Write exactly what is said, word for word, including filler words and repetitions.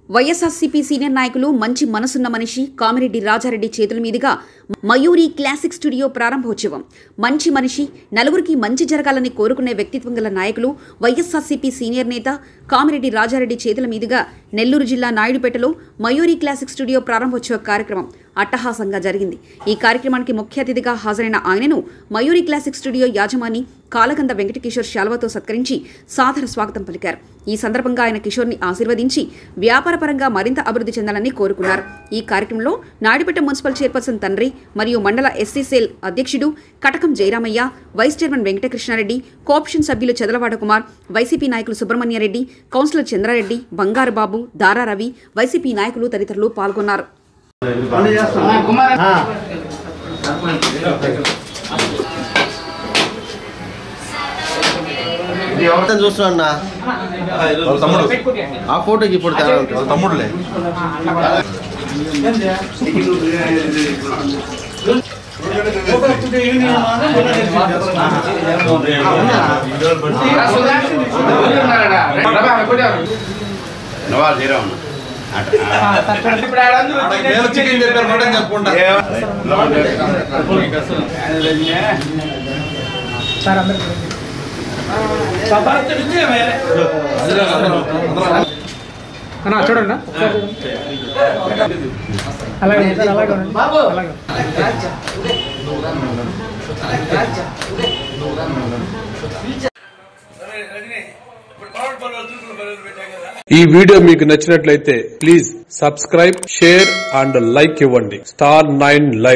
YSRCP senior నాయకులు మంచి మనసున్న మనిషి కామిరెడ్డి రాజారెడ్డి చేతుల మీదుగా మయూరి క్లాసిక్ స్టూడియో ప్రారంభోత్సవం. మంచి మనిషి, నలుగురికి మంచి జరగాలని కోరుకునే వ్యక్తిత్వం గల నాయకులు వైఎస్ఆర్సీపీ సీనియర్ నేత కామిరెడ్డి రాజారెడ్డి చేతుల మీదుగా నెల్లూరు జిల్లా నాయుడుపేటలో మయూరి క్లాసిక్ స్టూడియో ప్రారంభోత్సవ కార్యక్రమం అట్టహాసంగా జరిగింది. ఈ కార్యక్రమానికి ముఖ్య అతిథిగా హాజరైన ఆయనను మయూరి క్లాసిక్ స్టూడియో యాజమాని కాలగంద వెంకటకిషోర్ శాల్వాతో సత్కరించి సాదర స్వాగతం పలికారు. ఈ సందర్భంగా ఆయన కిషోర్ని ఆశీర్వదించి వ్యాపారపరంగా మరింత అభివృద్ధి చెందాలని కోరుకున్నారు. ఈ కార్యక్రమంలో నాయుడుపేట మున్సిపల్ చైర్పర్సన్ తండ్రి మరియు మండల ఎస్సీ సేల్ అధ్యక్షుడు Katakam Jayaramaiah, vice chairman Venkatakrishnareddy, co-option సభ్యులు చదలవాడ కుమార్, వైసీపీ నాయకులు సుబ్రహ్మణ్యారెడ్డి, కౌన్సిలర్ చంద్రారెడ్డి, బంగారుబాబు, దారా రవి, వైసీపీ నాయకులు తదితరులు పాల్గొన్నారు. చూస్తున్నా ఆ ఫోటోకి ఇప్పుడు తమ్ముడులే చూడండి అలాగే అలాగే ఈ వీడియో మీకు నచ్చినట్లయితే please subscribe, share and like ఇవ్వండి. Star nine live.